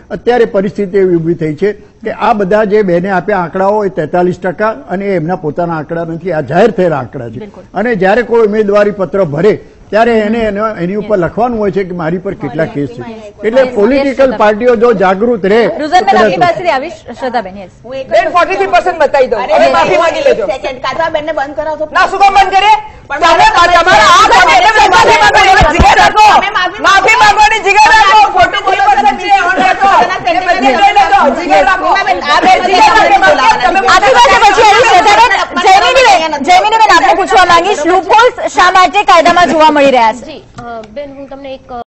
અત્યારે પરિસ્થિતિ એવી ઊભી થઈ છે કે આ બધા જે બેને આપ્યા આંકડાઓ એ 43% અને એમના પોતાના આંકડા નથી, આ જાહેર થયેલા આંકડા છે. અને જયારે કોઈ ઉમેદવારી પત્ર ભરે ત્યારે એની ઉપર લખવાનું હોય છે કે મારી પર કેટલા કેસ છે. એટલે પોલિટિકલ પાર્ટીઓ જો જાગૃત રહે. રુઝાનબેન આપની પાસેથી આવીશ. શ્રદ્ધાબેન, યસ. 43% બતાવી દો. હવે માફી માંગી લેજો. સેકન્ડ કાતરાબેનને બંધ કરાવો તો ના, શું કામ બંધ કરીએ? માફી માંગવાની જગ્યા રાખો. 43% છે, ઓન રાખો. જગ્યા રાખો. જયમીનીબેન, આપને પૂછવા માંગીશ, લૂપહોલ્સ શા માટે કાયદામાં જોવા મળી રહ્યા છે? બેન, હું તમને એક